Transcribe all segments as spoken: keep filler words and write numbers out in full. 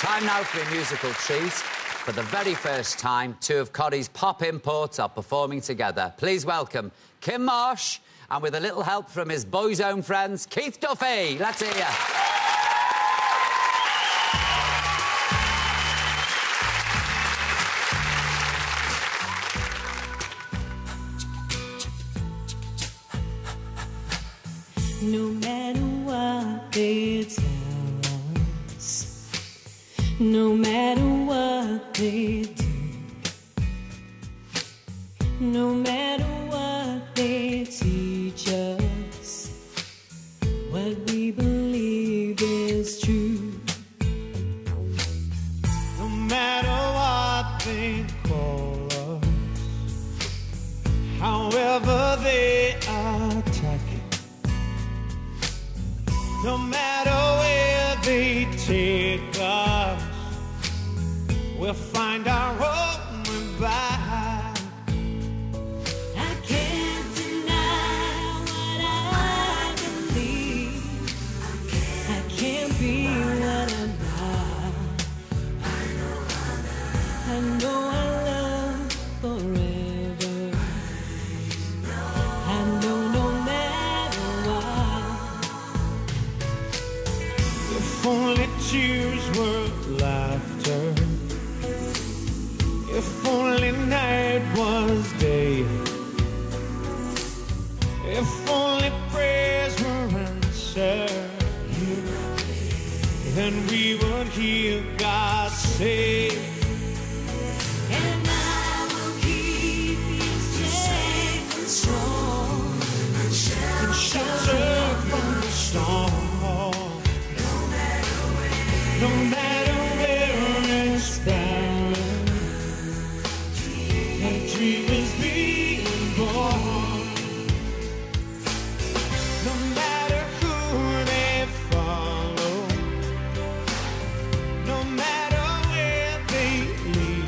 Time now for a musical treat. For the very first time, two of Corrie's pop imports are performing together. Please welcome Kim Marsh, and with a little help from his Boys' Own friends, Keith Duffy. Let's hear you. No matter what they tell us, no matter what they do, no matter what they teach us, what we believe is true. No matter what they call us, however they attack it, no matter where they take us, we'll find our own way back. I can't deny what I believe. I can't be what I'm not. I know I love forever. I know no matter what. If only tears were laughter, if only night was day, if only prayers were answered, then we would hear God say, And I will keep you safe and strong, and shelter from the storm. No matter where it's bound, a dream is being born. No matter who they follow, no matter where they lead,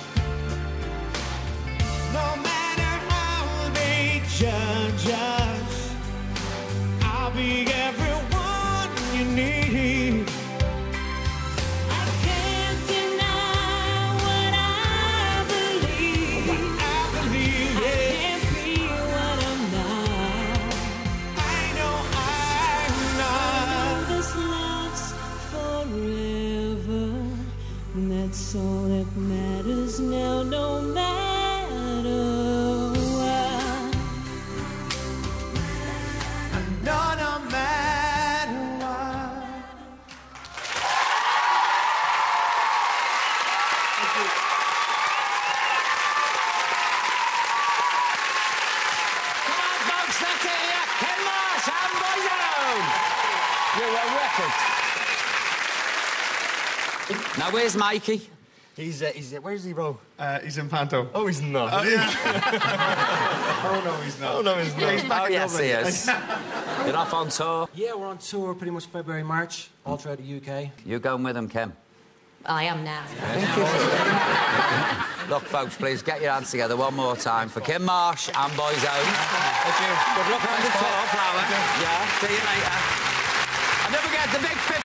no matter how they judge us, I'll be everyone you need. That's all that matters now, no matter what. No, no matter what. Thank you. Come on, folks, let's hear you. Kim Marsh and Boys' Own. You're a record. Now, where's Mikey? He's, uh, he's uh, where's he, Ro? Uh, he's in Panto. Oh, he's not. Oh, yeah. Oh, no, he's not. Oh, no, he's not. Yeah, he's back Oh, in yes, Dublin. he is. You're off on tour. Yeah, we're on tour pretty much February, March, all throughout the U K. You going with him, Kim? I am now. Look, folks, please get your hands together one more time for Kim Marsh and Boys' Own. Thank you. Good luck on the tour. Yeah, see you later.